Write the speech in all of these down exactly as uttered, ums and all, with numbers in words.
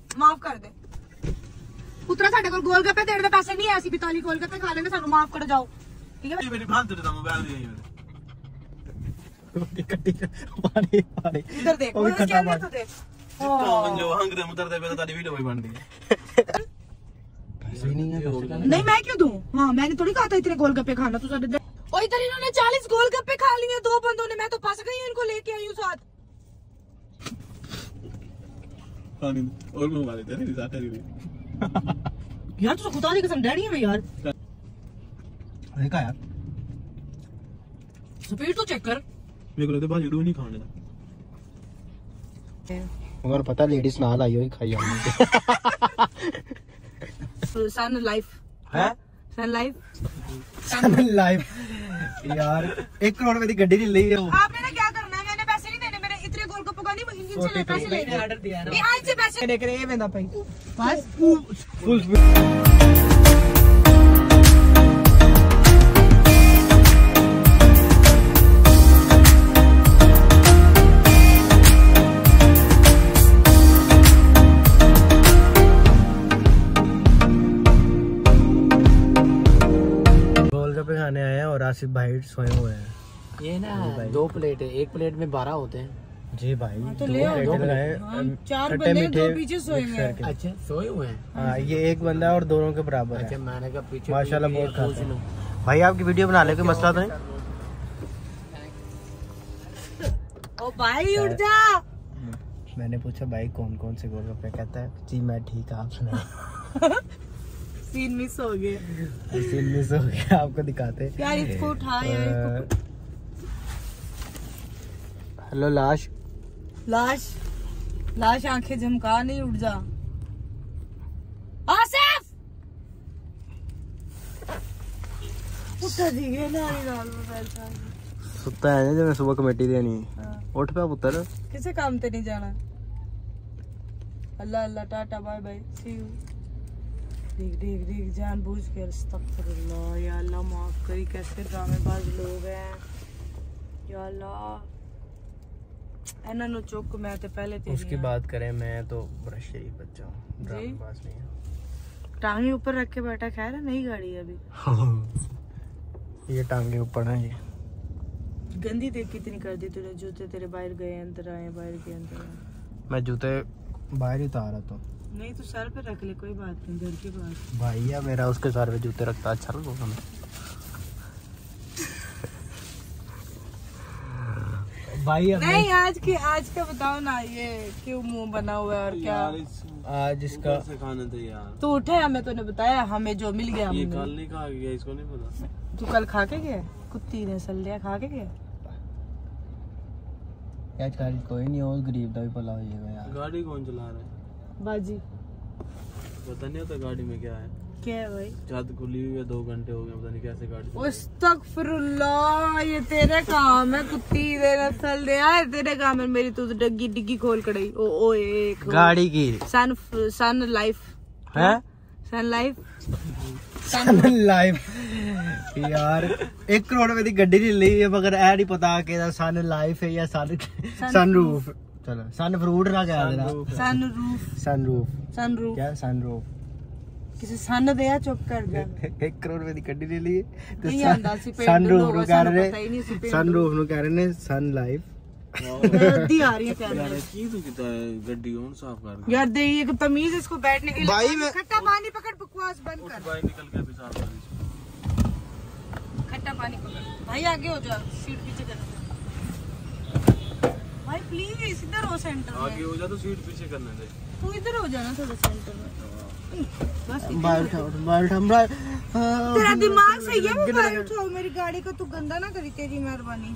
माफ कर दे पुत्रा, साडे कोल गोलगप्पे देने दे पैसे नहीं है, असि बीताली गोलगप्पे खा लेंगे, सानू माफ कर जाओ ठीक है। मेरी भान तेरे दा मोबाइल दी पानी पानी इधर देख, वो क्या अंदर तो देख ओ जो हंगरे मुतरदे पे तारी वीडियो भी बन दी नहीं मैं क्यों दूं? हाँ मैंने थोड़ी कहा था इतने गोलगप्पे खाना, तू साडे और इधर इन्होंने चालीस गोलगप्पे खा लिए दो बंदों ने, मैं तो फंस गई हूं, इनको लेके आई हूं साथ। पानी और मैं मारे तेरे साथ है यार तू खुदा की कसम डैडी है मैं यार। देखा यार स्पीड तो चेक कर, मेरे को लगता है भाजी डू नहीं खाने दा, मगर पता लेडीज नाल आई होई खाई हमने। सन लाइफ है सन लाइफ सन लाइफ यार एक करोड़ में दी गड्डी नहीं ली है वो। आपने ना क्या करना है, मैंने पैसे नहीं देने, मेरे इतने गोलगप्पे का नहीं, इनसे पैसे लेने ऑर्डर दिया ना, ये आज से पैसे देख रहे हैं वेंदा भाई बस फुल खाने आए हैं और आसिफ भाई सोए हुए हैं। ये ना दो प्लेट है, एक प्लेट में बारह होते हैं जी भाई। तो ले दो लगाए, चार बंदे दो पीछे सोए हुए हैं। अच्छा सोए हुए हैं हाँ, ये एक बंदा है और दोनों के बराबर है। अच्छा मैंने कहा पीछे माशाल्लाह बहुत खाते हैं भाई। आपकी वीडियो बना ले, कोई मसला तो नहीं? ओ भाई उठ जा। मैंने पूछा भाई कौन कौन से गोलगप्पे, कहता है जी मैं ठीक, आप सुनाए। सीन मिस हो गया, सीन मिस हो गया, आपको दिखाते यार इसको उठा यार इसको। हेलो लाश लाश लाश आंखें झमका, नहीं उठ जा आसिफ उठा दी गए ना नाल में बैठा सुता है जब मैं सुबह कमेटी देनी। उठ पे पुत्र, किसे काम पे नहीं जाना। Allah Allah tata bye bye see you. देख देख देख जानबूझ के अस्तगफुरुल्लाह, या अल्लाह माफ करी, कैसे ड्रामेबाज लोग हैं या अल्लाह। इन्हां नु चुक, मैं तो पहले तेरी उसकी बात करें, मैं तो बड़ा शरीफ बच्चा हूं, ड्रामेबाज नहीं हूं। टांगे ऊपर रख के बैठा, खैर है नई गाड़ी है अभी। ये टांगे ऊपर है, ये गंदी देख कितनी कर दी तूने, जूते तेरे बाहर गए अंदर आए, बाहर गए अंदर आए। मैं जूते बाहर ही उतारा तो नहीं तो सर पे रख ले, कोई बात नहीं, घर के पास भाई या मेरा उसके सर पे जूते रखता अच्छा लगो हमें। भाई नहीं आज की आज का बताओ ना, ये क्यों मुंह बना हुआ है और क्या आज इसका से खाने थे यार। तू उठे, हमें तूने बताया, हमें जो मिल गया ये कल नहीं खा गया, इसको नहीं पता। तू कल खा के गया, कुत्ती ने सल्लिया खा के गया। आज गाड़ी कोई नहीं हो, गरीब का भी भला हो जाएगा यार। गाड़ी कौन चला रहा है? बाजी पता नहीं होता गाड़ी में क्या है। क्या है भाई? छत खुली हुई है, दो घंटे हो गए, पता नहीं कैसे गाड़ी। अस्तगफुरुल्लाह, ये तेरे काम है, कुत्ती दे नस्ल दे यार, तेरे काम है। मेरी तू डिग्गी डिग्गी खोल कड़ई। ओ ओ एक गाड़ी की सन सन लाइफ है, सन लाइफ सन लाइफ यार। एक करोड़ में दी गड्डी नहीं ली है, मगर ऐ नहीं पता कि सन लाइफ है या सन सन रूफ। चलो सन फ्रूट ना क्या देना, sunroof sunroof sunroof क्या सन रूफ किसी सन दे चुप कर जा। एक करोड़ में दी गड्डी ले ली नहीं आंदा सी पेड़ सन रूफ नु कह रहे पता ही नहीं सी पेड़ सन रूफ नु कह रहे ने सन लाइफ। दी आ रही है क्या यार की तू किता है गड्डी कौन साफ कर यार दे, ये तमीज इसको बैठने के लिए। भाई मैं खट्टा पानी पकड़, बकवास बंद कर। भाई निकल के भी साफ कर। खट्टा पानी पकड़ भाई, आगे हो जा, सीट पीछे कर भाई प्लीज, इधर हो सेंटर में। आगे हो जा तो सीट पीछे करने दे। तू इधर हो जाना थोड़ा सेंटर में बस। मोबाइल उठा मोबाइल उठा मोबाइल। तेरा दिमाग सही है, मोबाइल उठाओ, मेरी गाड़ी को तू गंदा ना करी, तेरी मेहरबानी।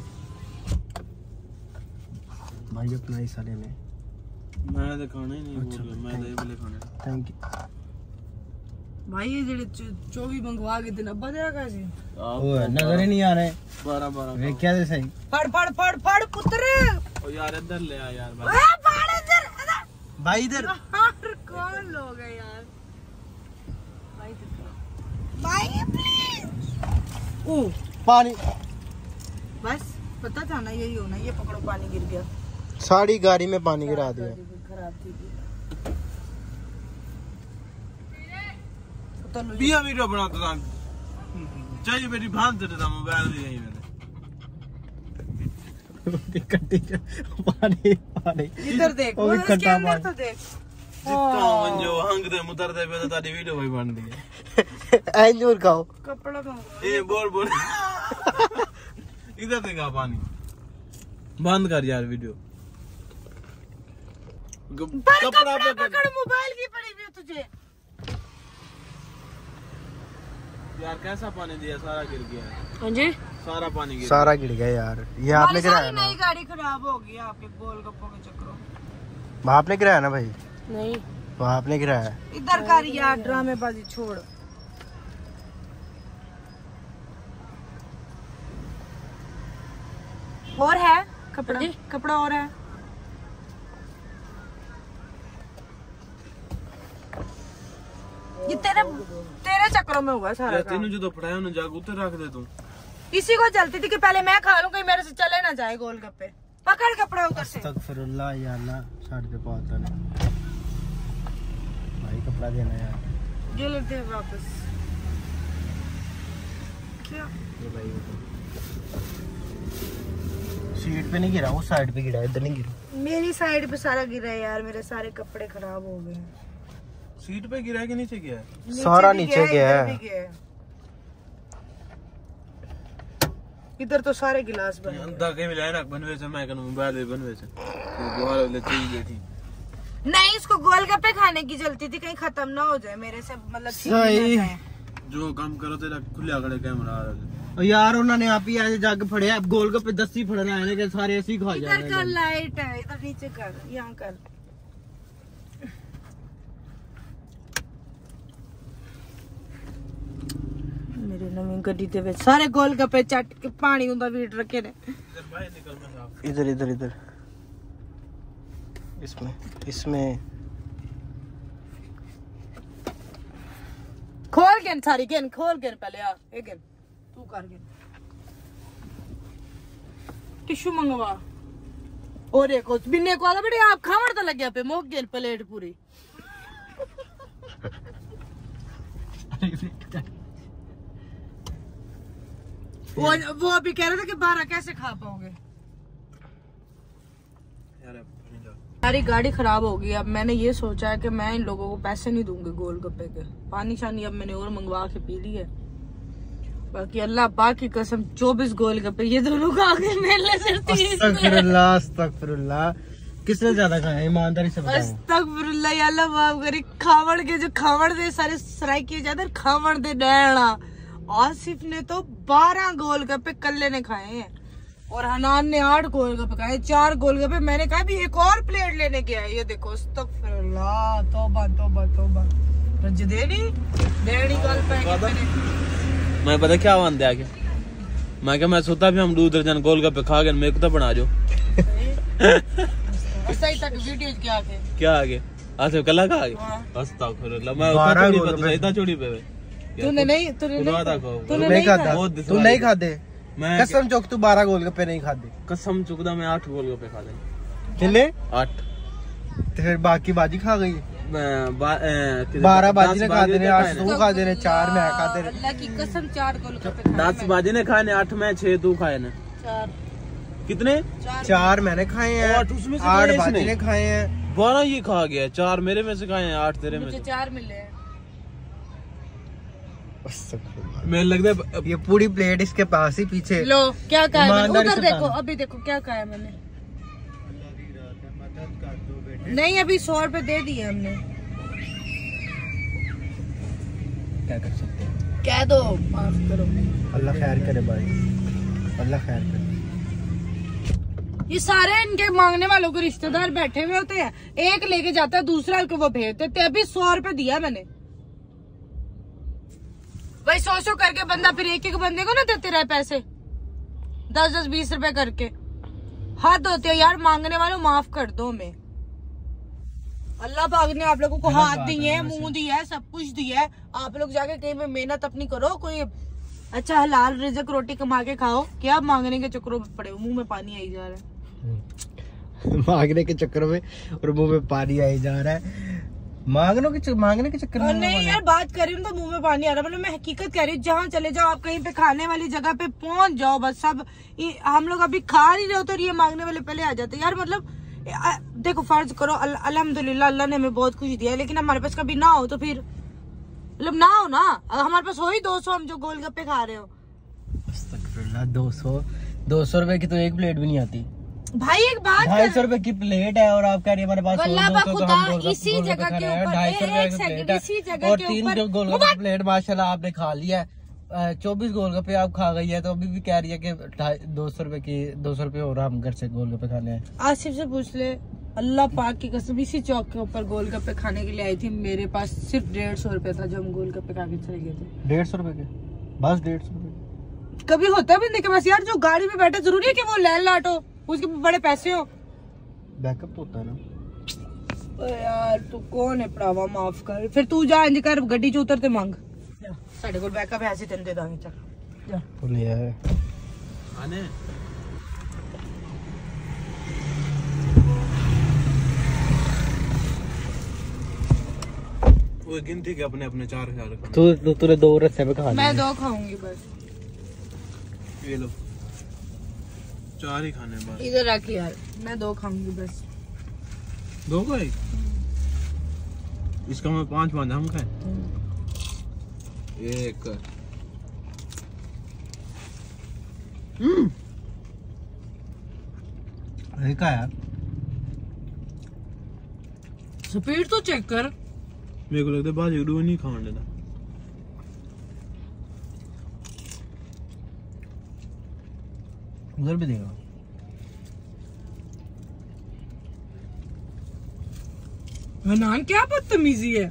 भाई अपना ही साले ने मैं तो खाना ही नहीं बोल रहा, मैं तो ये वाले खाने। थैंक यू भाई। ये जेड़े चौबीस मंगवा के दिन अब्बा देगा कैसे? ओए नजर ही नहीं आ रहे। बारह बारह वे क्या दे सही फड़ फड़ फड़ फड़ पुत्र। ओ यार इधर ले आ यार भाई। ओए फड़ इधर इधर। भाई इधर यार कौन लोग है यार? भाई इधर भाई प्लीज। ओ पानी बस पता था ना यही होना। ये पकड़ो, पानी गिर गया, सारी गाड़ी में पानी गिरा दिया। खराब थी। बोतल पिया वीडियो बनाता था चाहिए मेरी भान देता था मोबाइल भी यही मैंने पानी पानी इधर देख वो भी इसके खट्टा अंदर पानी। तो देख जितना मन जो हंग दे मुतर दे पे तो तारी वीडियो भाई बन दी है एंजूर खाओ कपड़ा मंगवा ए बोल बोल इधर देखा पानी बंद कर यार वीडियो कपड़ा पकड़ मोबाइल की पड़ी हुई है तुझे यार कैसा पानी दिया सारा गिर गया हाँ जी सारा पानी गिर सारा गिर गया यार ये आपने गिराया ना नई गाड़ी खराब हो गई आपके गोलगप्पों के चक्करों में आपने गिराया ना भाई नहीं वो आपने गिराया इधर कर यार ड्रामेबाजी छोड़ और है कपड़ा कपड़ा और है ये तेरे तेरे चक्करों में हुआ सारा काम। तेनू जो तो पढ़ाया उन्हें जाग उतर रख दे तू इसी को चलती थी कि पहले मैं खा लूं कहीं मेरे से चले ना जाए गोलगप्पे पकड़ कपड़ा उधर से अस्तगफिरुल्लाह या अल्लाह साढ़े पे पाता नहीं भाई कपड़ा देना यार ये लेते हैं वापस क्या ये भाई सीट पे नहीं गिरा उस साइड पे गिरा इधर नहीं गिरा मेरी साइड पे सारा गिरा है यार मेरे सारे कपड़े खराब हो गए हैं सीट पे गिरा है कि नीचे गया है सारा भी नीचे गया इधर है। भी गया है। इधर तो सारे गिलास बने हैं। अंधा के मिलाए रख बनवे से मैं कन मोबाइल भी बनवे से तो दोबारा ले चली गई थी नहीं इसको गोलगप्पे खाने की जल्दी थी कहीं खत्म ना हो जाए मेरे से मतलब छीन ना सही। जाए। जो काम करो तेरा खुला खड़े कैमरा आ रहा और यार उन्होंने आप ही ऐसे जग फड़े गोलगप्पे दस ही फड़ना है कि सारे ऐसे ही खा इधर जाने कर लाइट है इधर नीचे कर यहाँ कर मेरे नवी गड्डी दे विच सारे गोलगप्पे चट के पानी उंदा वीट रखे ने बाहर निकल मैं साहब इधर इधर इधर इसमें इसमें खोल गेन सारी गेन खोल गेन पहले आ एक गेन तू कर गेन टिश्यू मंगवा और एक उस बिन्ने को आला बेटे आप खावड़ तो लग गया पे मोक गेन प्लेट पूरी वो वो अभी कह रहे थे कि बारह कैसे खा पाओगे यार सारी गाड़ी खराब होगी अब मैंने ये सोचा है कि मैं इन लोगों को पैसे नहीं दूंगी गोलगप्पे के पानी शानी अब मैंने और मंगवा के पी ली है बाकी अल्लाह पाक की कसम चौबीस गोलगप्पे ये दोनों खा के मेले से तीस अस्तगफिरुल्लाह अस्तगफिरुल्लाह किसने ज्यादा खाया ईमानदारी से बताओ अस्तगफिरुल्लाह या अल्लाह माफ करे खावड़ के जो खावड़ दे सारे सराय किए जाते खावड़ दे डैना आसिफ ने तो बारह गोलगप्पे कल्ले ने खाए हैं और हनान ने आठ गोलगप्पे खाए चार गोलगप्पे मैंने कहा भी एक और प्लेट लेने गया है ये देखो अस्तगफिरुल्लाह तौबा तौबा तौबा रज देनी डेढ़ी गल पे मैं पता क्या वन दे आगे मैं क्या मैं सोता भी हम दो दर्जन गोलगप्पे खा गए मेरे को तो बना जो सही तक वीडियो क्या आके क्या आगे आसिफ कल्ला का आगे अस्तगफिरुल्लाह मैं ऊपर चोरी पे तो इतना चोरी पे तूने नहीं तूने खुदा नहीं देखो तूने नहीं नहीं खाता खाया तू नहीं खाते मैं कसम चौक तू बारह गोलगप्पे नहीं खाते कसम चुकदा मैं आठ गोलगप्पे खा लें कितने आठ तो फिर बाकी बाजी खा गई मैं बा- ए, किधर- बारह दस बाजी ने खा देने आठ खाए तू ना। खा देने चार मैं खा देने अल्लाह की कसम चार गोलगप्पे खाए दस बाजी ने खाए ने आठ में छह तू खाए ने चार कितने चार मैंने खाए हैं आठ उसमें से आठ खाए बाजी इसने। ने खाए हैं बारह ये खा गया चार मेरे में से खाए हैं आठ तेरे में मुझे से चार मिले हैं मेरे लगता है ये पूरी प्लेट इसके पास ही पीछे लो क्या कहा है मैंने ईमानदारी उधर से देखो बताना। अभी देखो क्या कहा है मैंने नहीं अभी सौ रुपए दे दिए हमने क्या कर सकते हैं कह दो माफ करो अल्लाह खैर करे भाई अल्लाह खैर करे ये सारे इनके मांगने वालों के रिश्तेदार बैठे हुए होते हैं एक लेके जाता है दूसरा को वो भेज देते हैं। अभी सौ रुपए दिया मैंने भाई सौ सौ करके बंदा फिर एक एक बंदे को ना देते रहे पैसे दस दस बीस रुपए करके हाथ होते हैं यार मांगने वालों माफ कर दो हमें अल्लाह पाक ने आप लोगों को हाथ दिए हैं मुंह दिया है सब कुछ दिया है आप लोग जाके कहीं पे मेहनत अपनी करो कोई अच्छा हलाल रिज़्क रोटी कमा के खाओ क्या मांगने के चक्करों में पड़े हो मुंह में पानी आई जा रहा है मांगने के चक्कर में और मुंह में पानी आई जा रहा है मांगने के मांगने के चक्कर में नहीं यार, बात कर रही हूँ तो मुंह में पानी आ रहा है। मतलब मैं हकीकत कह रही हूँ, जहाँ चले जाओ आप कहीं पे खाने वाली जगह पे पहुंच जाओ, बस सब हम लोग अभी खा नहीं रहे हो तो ये मांगने वाले पहले आ जाते यार। मतलब देखो फर्ज करो अल्हम्दुलिल्लाह अल्लाह ने हमें बहुत कुछ दिया है, लेकिन हमारे पास कभी ना हो तो फिर मतलब ना हो ना, हमारे पास हो ही दो सौ, हम जो गोलगप्पे खा रहे हो। अस्तगफिरुल्लाह, दो सौ दो सौ रुपए की तो एक प्लेट भी नहीं आती भाई। एक बात, ढाई सौ रुपए की प्लेट है और आप कह रही है हमारे पास वल्लाह दो सौ, तो खुदा हम गोलगप्पे इसी जगह के ऊपर ढाई सौ रुपए एक की सेकंड, प्लेट इसी है जगह और के तीन ऊपर गोलगप्पे की प्लेट माशाल्लाह आपने खा लिया है। चौबीस गोलगप्पे आप खा गई है तो अभी भी कह रही है कि दो सौ रुपए की दो सौ रुपए और हम घर से गोलगप्पे खाने हैं। आसिफ से पूछ ले, अल्लाह पाक की कसम इसी चौक के ऊपर गोलगप्पे खाने के लिए आई थी, मेरे पास सिर्फ डेढ़ सौ रुपए था जो हम गोलगप्पे खा के चले गए थे। डेढ़ सौ रुपए के बस डेढ़ सौ रुपए कभी होता है बंदे के पास यार, जो गाड़ी में बैठा जरूरी है कि वो लैंड लाट हो, उसके बड़े पैसे हो। बैकअप तो होता है ना। ओ यार तू कौन है भरावा, माफ कर। फिर तू जा इंज कर, गड्डी च उतर ते मंग, साडे कोल बैकअप है, ऐसे तेन दे दांगे। चल जा तो ले आए आने वो गिनती के अपने अपने चार हजार का। तू तू तूने दो रस्से पे खा मैं लिया। दो खाऊंगी बस। ये लो चार ही खाने बस। इधर रख यार, मैं दो खाऊंगी बस। दो का ही? इसका मैं पांच पांच हम खाए। एक हम्म एक का यार स्पीड तो चेक कर। मेरे को लगता है बाजी डू नहीं खाने देना। उधर भी देगा। हनान क्या बदतमीजी है।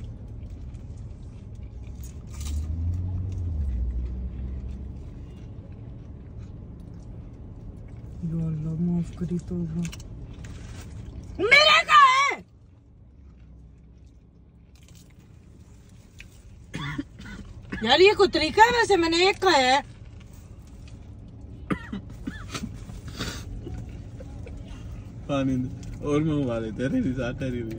या अल्लाह माफ करी तो मेरे का है। यार ये कोई तरीका है? वैसे मैंने एक खाया है। पानी दे और मंगवा ले, तेरे भी साथ तेरी भी।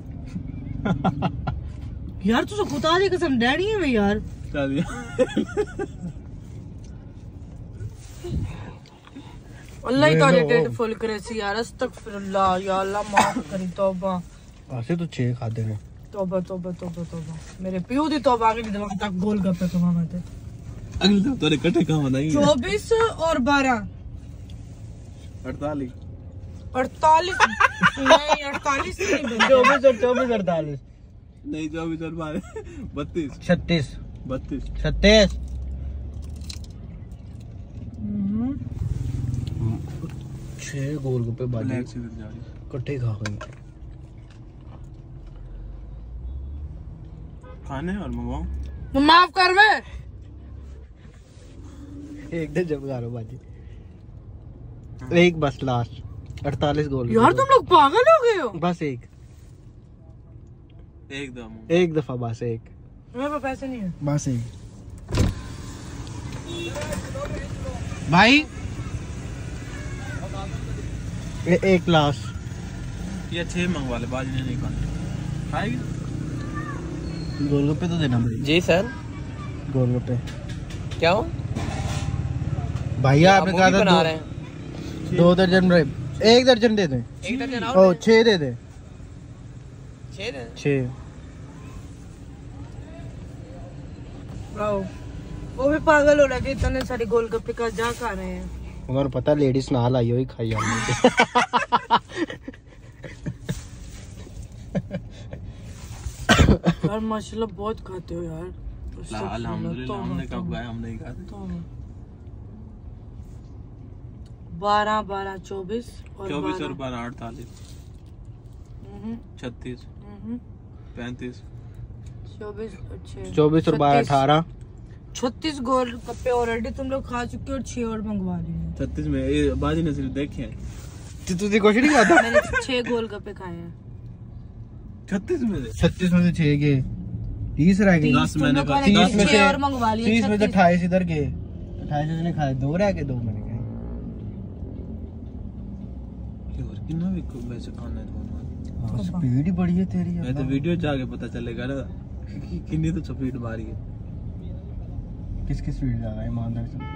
यार तुझे खुदा दी कसम डैडी है मैं यार। चल अल्लाह ही ताले टेट फुल करे सी यार। अस्तगफिरुल्लाह, या अल्लाह माफ करी, तौबा। ऐसे तो छह खाते हैं। तौबा तौबा तौबा तौबा, मेरे पियो दी तौबा के दिमाग तक गोलगप्पे खवाना थे। अगले तो तेरे कटे कहाँ बनाएंगे? चौबीस और बारह अड़तालीस अड़तालीस नहीं अड़तालीस नहीं बनते। चौबीस और चौबीस अड़तालीस नहीं, चौबीस और बारह बत्तीस छत्तीस बत्तीस छत्तीस छह गोलगप्पे बाजी ब्लैक से जा रही। इकट्ठे खा गए। खाने और मंगवाऊं? माफ कर वे। एक दिन जब खा लो बाजी। एक बस लास्ट अड़तालीस गोल। यार तुम लोग पागल हो गए हो। बस एक एकदम एक दफा बस एक। मेरे पास पैसे नहीं है। बस एक भाई ए, एक लास्ट। ये छह मंगवा ले, बाजी ने नहीं खाने। खाएगी? गोलगप्पे तो देना भाई। जी सर, गोलगप्पे क्या हो भैया आपने आप कहा वो भी था बना दो, रहे हैं? दो दर्जन एक दर्जन दे दें। एक दर्जन ओ और छह दे दें। छह दें? छह आओ। वो भी पागल हो रहा है कि इतने सारे गोलगप्पे का जा खा रहे हैं। हमारे पता लेडीज नाल आई हुई खाई हमने। यार माशाल्लाह बहुत खाते हो यार। अल्हम्दुलिल्लाह, हमने कब खाया? हम नहीं खाते। बारह बारह चौबीस और चौबीस बारह। और बारह अड़तालीस हम्म, छत्तीस हम्म, पैंतीस चौबीस और छह चौबीस और बारह अठारह छत्तीस गोल गप्पे ऑलरेडी तुम लोग खा चुके हो और छह और मंगवा लिए हैं। छत्तीस में ये बाजी ने सिर्फ देखे हैं। तुझे कुछ नहीं खाता। मैंने छह गोल गप्पे खाए हैं। छत्तीस में से छत्तीस में से छह गए, तीस रह गए। दस मैंने तुम लोगों ने तीस में छह से और मंगवा लिए। तीस में से छत्तीस। अट्ठाईस इधर गए। अट्ठाईस उसने खाए, दो रह गए, दो मैंने खाए। और कितना भी वैसे खाना है तो स्पीड ही बड़ी है तेरी। मैं तो वीडियो जाके पता चलेगा ना कि कितनी तो स्पीड मारी है। किसकी स्पीड ज्यादा है ईमानदार से?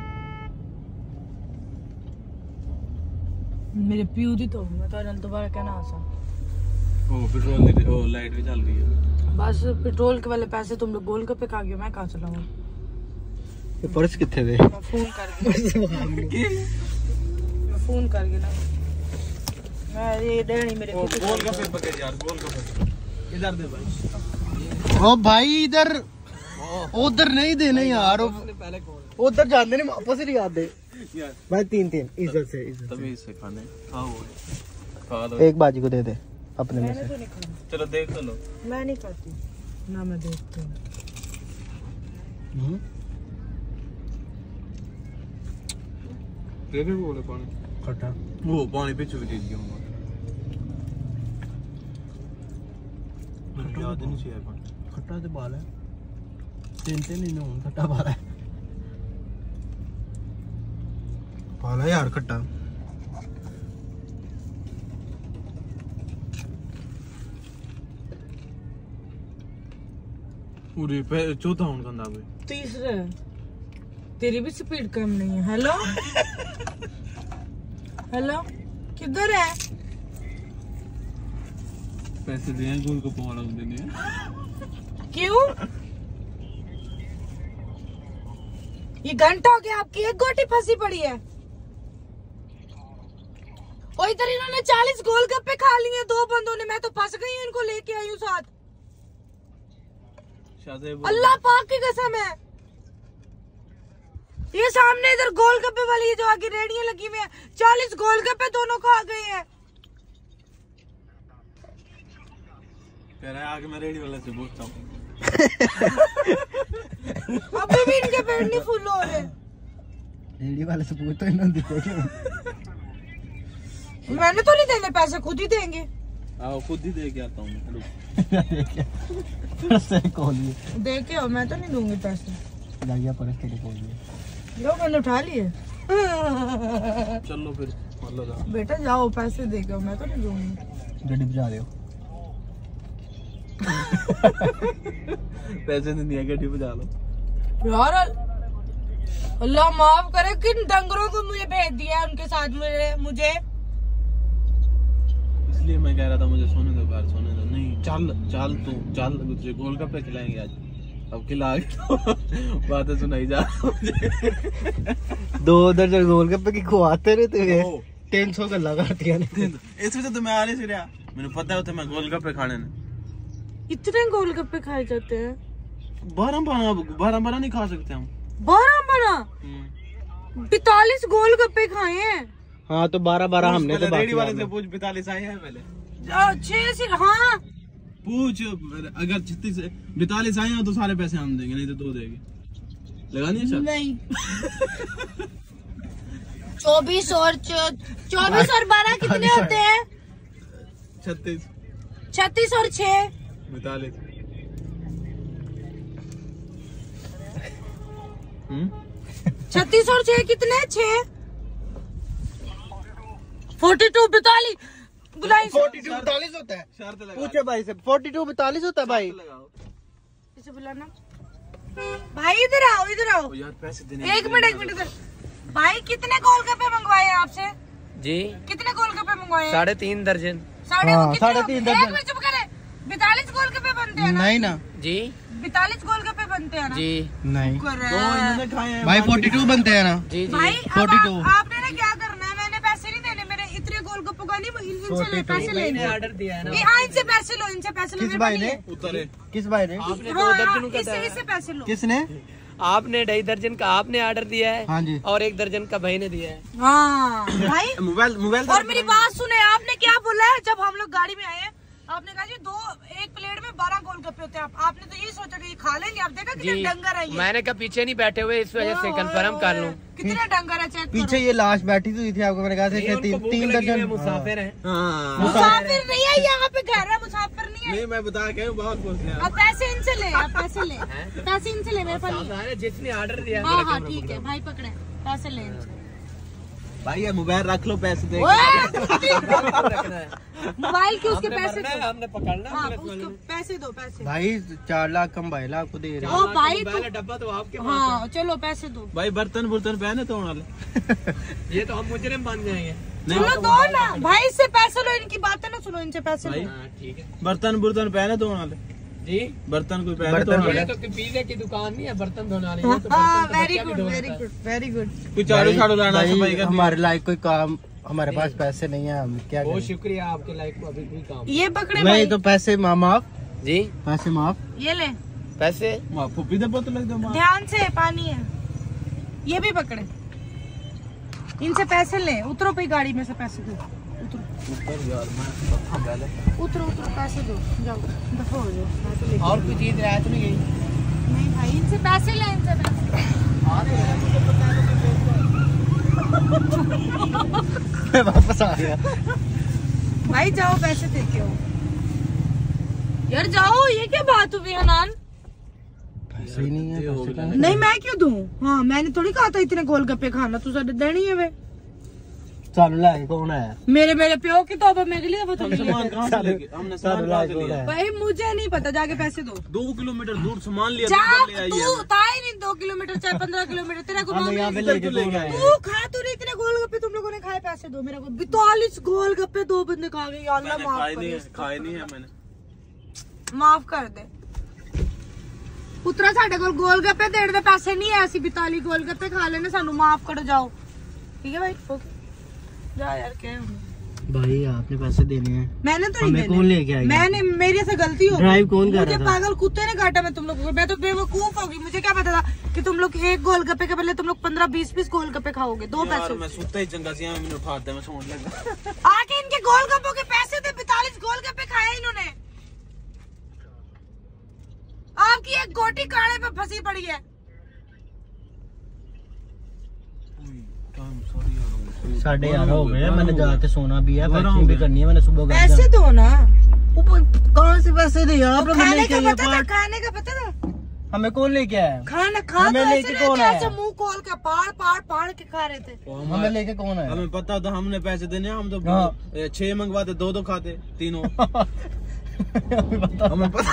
मेरे प्यू दी तो मैं तो दोबारा कहना आसा। ओ पेट्रोल दी ओ लाइट भी चल रही है। बस पेट्रोल के वाले पैसे तुम लोग गोल गप्पे खा गए, मैं कहां चलाऊं? ये पर्स कितने थे? मैं फोन कर मैं फोन कर गया ना मैं ये देनी मेरे ओ गोल का पे पकड़ यार, गोल का पे इधर दे भाई। ओ भाई इधर उधर नहीं देने यार, उधर जाने नहीं वापस ही याद दे यार भाई। तीन तीन इज्जत से इज्जत तमीज से खाने खाओ खा लो। से। एक बाजी को दे दे अपने में मैंने से। तो नहीं खाना। चलो देख तो लो। मैं नहीं खाती ना, मैं देखती हूँ। हम्म। दे दे बोले पानी खट्टा वो पानी पे चुक दीजिए। मुझे याद नहीं चाहिए पानी। खट्टा तो बाल है तीन तीन ही नहीं खट्टा बाल है बाल है यार खट्टा। पूरी पे चौथा हूं कंधा पे तीसरा तेरी भी स्पीड कम नहीं है। हेलो हेलो किधर है? पैसे दिए गोल को पवाड़ा देने। क्यों? ये घंटा हो गया आपकी एक गोटी फंसी पड़ी है। और इधर इन्होंने चालीस गोलगप्पे खा लिए दो बंदों ने, मैं तो फंस गई हूँ, इनको लेके आई हूँ साथ। अल्लाह पाक की कसम है। ये सामने इधर गोलगप्पे वाली जो आगे रेडियां लगी हुई है, चालीस गोलगप्पे दोनों खा गए हैं। कह रहा है आगे मैं रेडी वाले से पूछता हूँ। अभी भी इनके पेट नहीं फुल हो रहे। रेडी वाले से पूछ तो इन्होंने दिखे क्यों? मैंने तो नहीं देने पैसे, खुद ही देंगे। आओ खुद ही दे के आता हूँ मैं। सही कॉल ये दे के हो, मैं तो नहीं दूंगी पैसे। लाइया पर इसके लिए कॉल ये लो मैंने उठा लिए। चलो फिर मतलब बेटा जाओ पैसे दे के, मैं तो नहीं दूंगी। गड्डी बजा रहे हो पैसे नहीं दिया गड्डी बजा लो यार। अल्लाह माफ करे, किन डंगरों को मुझे भेज दिया उनके साथ मुझे मुझे इसलिए मैं कह रहा था मुझे सोने दो बाहर, सोने दो। नहीं चल चल तू चल, तुझे गोलगप्पे खिलाएंगे आज। अब खिला के बातें सुनाई जा दो दर्जन गोलगप्पे की खुआते रहते हुए तीन सौ गल्ला करती है। इस वजह तो मैं आ नहीं सी रहा, मैंने पता है मैं गोलगप्पे खाने ने। इतने गोलगप्पे खाए जाते हैं? बारह बारह बारह बारह नहीं खा सकते हम। बारह बारह पैतालीस गोलगप्पे खाए हैं। हाँ तो बारह बारह हमने तो रेडी वाले से पूछ, पैतालीस आए हैं पहले। छह से हाँ पूछ, अगर छत्तीस बैतालीस आए हैं तो सारे पैसे हम देंगे, नहीं तो दो देंगे। लगानी है शर्त? नहीं। चौबीस और चौबीस और बारह कितने होते हैं? छत्तीस। छत्तीस और छह बैतालीस। छत्तीस और छह कितने? छह फोर्टी टू बैतालीस फोर्टी टू बैतालीस होता है। शर्त लगा। पूछे भाई से फोर्टी टू बैतालीस होता है भाई। इसे बुलाना भाई, इधर आओ इधर आओ। ओ यार पैसे देने। एक मिनट एक मिनट इधर। भाई कितने गोलगप्पे मंगवाए हैं आपसे? जी कितने गोलगप्पे मंगवाए हैं? साढ़े तीन दर्जन। साढ़े हाँ, वो कितने साढ़े हो- तीन एक दर्जन। मिनट चुप करे। बैतालीस गोलगप्पे बनते हैं ना? नहीं ना जी बैतालीस गोलगप्पे बनते हैं ना? जी नहीं करे। दो इन्होंने खाए हैं भाई फोर्टी टू बनते हैं ना। जी जी भाई अब बयालीस। आप- आपने ना क्या करना है, मैंने पैसे नहीं देने, मेरे इतने गोलगप्पों का नहीं, इनसे ले पैसे लेने। ऑर्डर दिया है ना। नहीं, हाँ इनसे पैसे लो, इनसे पैसे लो। किस मेरे भाई पास ने? नहीं उतरे। किस भाई ने? आपने है। दो हाँ, दर्जन हाँ, का इससे था। इससे पैसे लो। किसने? आपने ढाई दर्जन का आपने ऑर्डर दिया है। हाँ जी। और एक दर्जन का भाई ने दिया है। हाँ भाई। मोबाइल मोबाइल और मेरी बात सुने, आपने क्या बोला है जब हम लोग गाड़ी में आए हैं? आपने कहा जी दो एक प्लेट में बारह गोलगप्पे होते हैं। आप, आपने तो यही सोचा कि ये खा लेंगे। आप देखा कितने जी डंगर है ये। मैंने कहा पीछे नहीं बैठे हुए, इस वजह से कंफर्म कर लूं। कितने डंगर है, चेक पीछे ये लाश बैठी हुई थी, आपको मैंने कहा था ये इसने उनको तीन भूख तीन लगी हुई है, दर्जन। मुसाफिर हैं। हाँ मुसाफिर नहीं है यहाँ पे, घर है, मुसाफिर नहीं है। नहीं मैं बता के बहुत खुश हैं। अब पैसे इनसे ले, आप पैसे ले, पैसे इनसे ले, मेरे पास नहीं है। जिसने ऑर्डर दिया हाँ हाँ ठीक है भाई, पकड़े पैसे ले इनसे। भाई ये मोबाइल रख लो, पैसे दे। मोबाइल के उसके पैसे दो। हमने पकड़ना। हाँ, उसको पैसे दो, पैसे। भाई चार लाख कम भाई लाख को दे रहे ओ भाई तो डब्बा तो आपके हाँ चलो पैसे दो। भाई बर्तन बुर्तन पहने तो वाले ये तो हम मुजरिम बन जाएंगे। चलो दो ना भाई, इससे पैसे लो, इनकी बातें ना सुनो, इनसे पैसे लो। ठीक है बर्तन बुर्तन पहने तो वाले जी। बर्तन कोई पहने तो ये तो पीने की दुकान नहीं है, बर्तन धोने वाली। Very good very good very good. कोई चालू झाड़ू लाना भाई, सफाई का हमारे लायक कोई काम, हमारे पास पैसे नहीं है, हम क्या बहुत करें? शुक्रिया आपके लाइक को अभी भी काम। ये पकड़े नहीं भाई, तो पैसे मा- माफ जी पैसे माफ। ये ले, पैसे मां फुप्पी दे पता लग दे मां। ध्यान से, पानी है। ये भी पकड़े, इनसे पैसे ले। उतरो पे गाड़ी में से, पैसे दो। उतरो ऊपर यार मैं कहां पहले उतरो उतरो, पैसे दो, जाओ दफा हो जाओ, पैसे ले। और कोई चीज राहत नहीं गई। नहीं भाई, इनसे पैसे ले, इनसे पैसे। मैं वापस आ गया। भाई जाओ पैसे दे के आओ यार, जाओ। ये क्या बात हुई हनान? पैसे ही नहीं है, पैसे कहाँ हैं? नहीं मैं क्यों दूं? हाँ मैंने थोड़ी कहा था इतने गोलगप्पे खाना, तू साढ़े देनी है वे। चालू लाए कौन है? मेरे मेरे प्यो की तौबा में अगली दफा हम तुम सामान कहां से लेके हमने चालू सामान लाए कहां से कौन लिया? है? भाई मुझे नहीं पता, जाके पैसे दो। दो किलोमीटर दूर सामान लिया, जा दूर ले आई तू, है। था ही नहीं दो किलोमीटर चाहे पंद्रह किलोमीटर, तेरा को हमें यहाँ पे मामला लेके कौन आया? तू खा तू नहीं, इतने गोलगप्पे तुम लोगों ने खाए, पैसे दो मेरे को। बितालीस गोलगप्पे दो बंदे खा गए, या अल्लाह मैंने माफ खाए कर नहीं दे, है, खाए नहीं है मैंने। माफ कर दे पुत्रा। साडे कोल गोलगप्पे देने दे पैसे नहीं है, ਅਸੀਂ बिताली गोलगप्पे खा लेने, सानू माफ करो, जाओ। ठीक है भाई, ओके जा यार। क्या है? भाई आपने पैसे देने हैं। मैंने तो हमें नहीं कौन देने। लेके आएगा? मैंने, मेरी से गलती हो गई। ड्राइव कौन कर मुझे रहा था? पागल कुत्ते ने काटा, मैं तुम लोगों को। मैं तो बेवकूफ होगी, मुझे क्या पता था कि तुम लोग एक गोलगप्पे के बदले तुम लोग पंद्रह बीस बीस गोलगप्पे खाओगे दो यार पैसे। मैं सुत्ता ही चंगा सी मैंने उठाते मैं सोने लगा। आके इनके गोलगप्पों के पैसे थे, पैंतालीस गोलगप्पे खाए इन्होंने। आपकी एक गोटी काढ़े पे फंसी पड़ी है। साढ़े ग्यारह हो गए, मैंने जाके सोना भी है, पैकिंग भी करनी है, मैंने सुबह कर पैसे दिया। दो ना। कहाँ से पैसे दे? आप लोग खाने लेके का आए पता था, हैं। खाने का पता था। हमें कौन लेके आया? खाना खा हमें तो लेके ऐसे कौन नहीं, आया? ऐसे मुंह खोल के पाड़ पाड़ पाड़ के खा रहे थे। हमें लेके कौन आया? हमें पता था, हमने पैसे देने, हम तो हाँ। ए, छह मंगवाते, दो दो खाते, तीनों। हमें पता हमें पता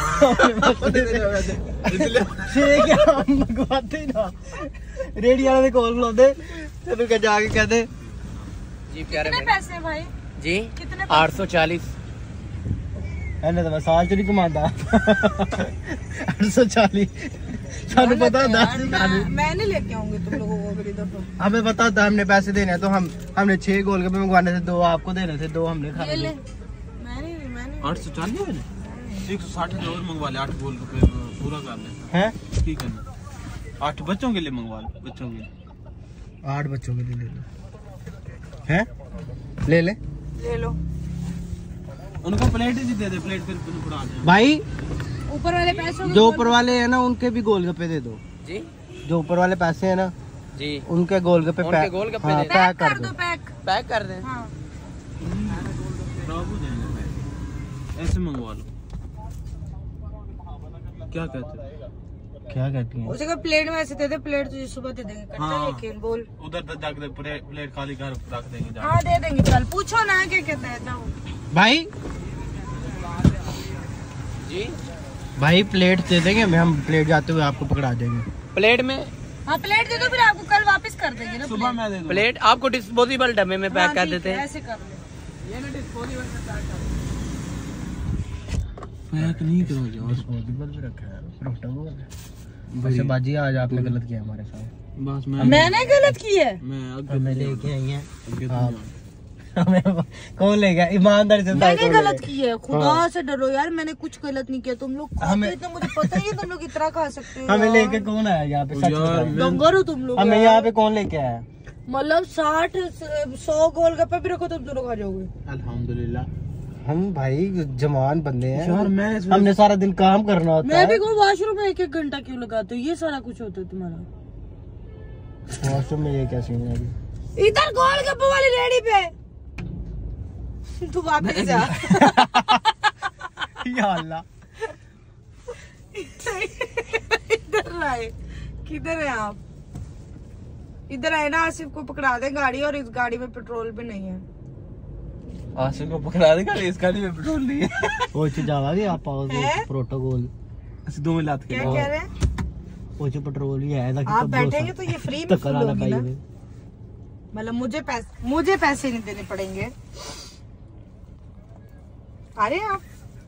इसलिए छे क्या हम मंगवाते ही ना, रेडी वाले ने कॉल बुलाते, तेन क्या जाके कहते जी प्यारे कितने भाई। पैसे हैं भाई? जी कितने आठ सौ चालीस। एने तो मैं साल च नहीं कमाता। आठ सौ चालीस सानू पता था। मैं- मैं नहीं लेके आऊंगी तुम लोगों को अगली दफा। हमें पता था हमने पैसे देने हैं, तो हम हमने छह गोलगप्पे मंगवाने थे, दो आपको देने थे, दो हमने ये खाने ले, थे। मैं नहीं मैं नहीं। आठ सौ चालीस मैंने एक सौ साठ और मंगवा ले, आठ गोल रुपए पूरा कर ले। हैं? ठीक है ना, आठ बच्चों के लिए मंगवा ले, बच्चों के लिए। आठ बच्चों के लिए ले लो। हैं? ले ले ले लो। उनको प्लेट ही दे दे, प्लेट फिर उड़ा दे। भाई, ऊपर वाले पैसों जो ऊपर वाले हैं ना उनके भी गोलगप्पे दे दो। जी जो ऊपर वाले पैसे हैं ना जी उनके गोलगप्पे उनके पैक, गोलगप्पे हाँ, दे दो। पैक पैक कर कर दो। दो, पैक। पैक कर दें। हाँ खराब हो जाएंगे, ऐसे मंगवा लो। क्या कहते हो? क्या कहती हैं? उसे कहा प्लेट में ऐसे दे दे, प्लेट तुझे सुबह दे देंगे। करता हाँ। है यकीन, बोल। उधर तक जाके प्लेट प्लेट खाली कर रख देंगे जाके। हाँ दे देंगे, कल पूछो ना क्या कहता है। जाओ भाई जी भाई प्लेट दे देंगे हमें, हम प्लेट जाते हुए आपको पकड़ा देंगे। प्लेट में हाँ प्लेट दे दो, फिर आपको कल वापस कर देंगे ना। सुबह मैं दे दूँ। प्लेट आपको डिस्पोजेबल डब्बे में पैक हाँ, कर ठीक देते है, हैं। ऐसे कर ले। पैक नहीं करो यार, डिस्पोजेबल भी रखा है, पोर्टेबल है। वैसे बाजी आज आपने गलत किया हमारे साथ। बस मैं मैंने गलत की है। मैं आगे हमें लेके आई हैं आगे आप। हमें कौन ले गया? ईमानदारी से बताइए, मैंने कौन ले गलत गया? की है, खुदा से डरो यार, मैंने कुछ गलत नहीं किया। तुम लोग खाते हमें- इतना, मुझे पता ही है तुम लोग इतना खा सकते हो। हमें यार। लेके कौन आया यहाँ पे? सच यार, बताओ। मैं- डंगर हो तुम लोग। हमें यार। यहाँ पे कौन लेके आया? मतलब साठ सौ गोलगप्पे भी रखो तुम दोनों खा जाओगे। अल्हम्दुलिल्लाह। हम भाई जवान बंदे हैं यार मैं इस हमने सारा दिन काम करना होता मैं है। भी कहूँ वॉशरूम में एक एक घंटा क्यों लगाते हो? ये सारा कुछ होता है तुम्हारा। वॉशरूम में ये क्या सीन है अभी? इधर गोलगप्पे वाली रेडी पे तू वापस जा। या अल्लाह, इधर आए, किधर है आप? इधर है ना, आसिफ को पकड़ा दे गाड़ी, और इस गाड़ी में पेट्रोल भी नहीं है। आसिफ को पकड़ा देगा, इस गाड़ी में पेट्रोल नहीं है। ਉਹ ਚ ਜਾਵਾਂਗੇ ਆਪਾਂ ਉਹ ਪ੍ਰੋਟੋਕੋਲ ਅਸੀਂ ਦੋਵੇਂ ਲੱਤ ਕੇ क्या कह रहे हैं? ਉਹ ਚ ਪੈਟਰੋਲ ਹੀ ਹੈ ਇਹਦਾ ਕੀ आप बैठेंगे तो ये फ्री में फुल होगी ना, मतलब मुझे पैसे मुझे पैसे नहीं देने पड़ेंगे। अरे आप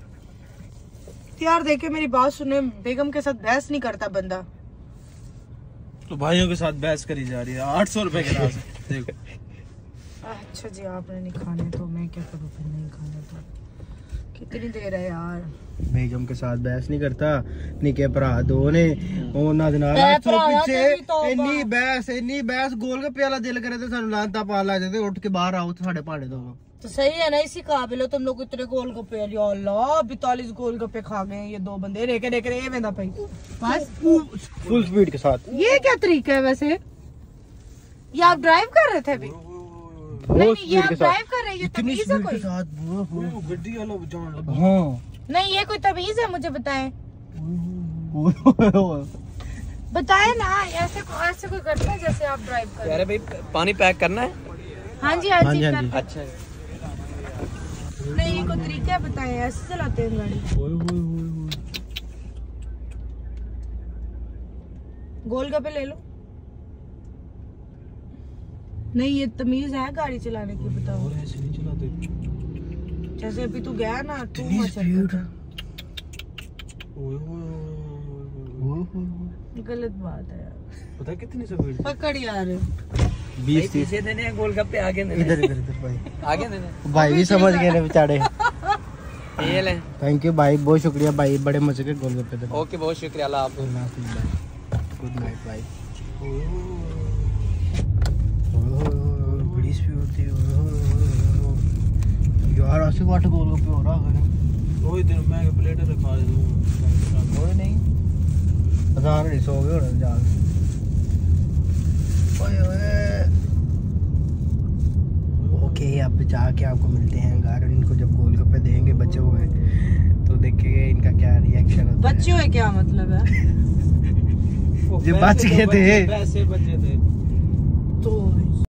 यार देखे मेरी बात सुने, बेगम के साथ बहस नहीं करता बंदा। तो भाइयों के साथ बहस करी जा रही है आठ सौ रुपए के नाम से। देखो अच्छा जी, आपने नहीं खाने तो मैं क्या करूँ, फिर नहीं खाने तो कितनी देर है यार। बेगम के साथ बहस नहीं करता, निके भरा दो ने ਉਹਨਾਂ ਦੇ ਨਾਲ ਭਰਾ ਅੱਛੋ ਭਰਾਵਾਂ ਪਿੱਛੇ ਤੇ ਵੀ ਤੌਬਾ। ਇੰਨੀ ਬਹਿਸ ਇੰਨੀ ਬਹਿਸ ਗੋਲ ਗੱਪੇ ਵਾਲਾ ਦਿਲ ਕਰੇ ਤੇ ਸਾਨੂੰ ਲਾਂਤਾ ਪਾ ਲਾ ਜਾਂਦੇ, ਉੱਠ ਕੇ ਬਾਹਰ ਆਓ ਤੇ ਸਾਡੇ ਭਾਂਡੇ ਦੋ। तो सही है ना, इसी काबिल हो तुम लोग, इतने गोलगप्पे, या अल्लाह बैतालीस गोलगप्पे खा गए ये दो बंदे, रेके रेके रे वेंदा भाई बस फुल स्पीड के साथ। ये क्या तरीका है वैसे? ये आप ड्राइव कर रहे थे अभी? नहीं नहीं, ये आप ड्राइव कर रहे हैं, ये इतनी तमीज है स्पीड के कोई? साथ वो गड्डी वाला जान लगा। हाँ नहीं ये कोई तमीज है, मुझे बताएं बताएं ना, ऐसे ऐसे कोई करता है जैसे आप ड्राइव कर रहे हैं? भाई पानी पैक करना है। हाँ जी हाँ हाँ जी जी, हाँ कर- जी। अच्छा नहीं ये कोई तरीका है, बताएं ऐसे चलाते हैं गाड़ी? गोलगप्पे ले लो। नहीं ये तमीज है गाड़ी चलाने की, बताओ। ऐसे नहीं चलाते। जैसे अभी तू गया ना, तू इतनी मत स्पीड। चल। ओए ओए ओए। गलत बात है यार, पता है कितनी स्पीड? पकड़ यार। बीस तीस पीछे देने हैं गोलगप्पे, आगे देने इधर इधर इधर भाई आगे देने। भाई भी समझ गए ने बेचारे। ये ले। थैंक यू भाई, बहुत शुक्रिया भाई, बड़े मजे के गोलगप्पे थे। ओके बहुत शुक्रिया, अल्लाह हाफिज़। गुड नाइट भाई। बड़ी स्पीड थी यार, ऐसे वाट गोलगप्पे हो रहा है। ओए दिन मैं प्लेट रखा दे दूं। कोई नहीं, आधार नहीं सो गए होने जा। ओए ओए ओके, अब जाके आपको मिलते हैं घर। इनको जब गोलगप्पे देंगे बच्चे हुए तो देखेंगे इनका क्या रिएक्शन होता है। बच्चे हुए क्या मतलब है? जो बच गए थे। पैसे बचे थे तो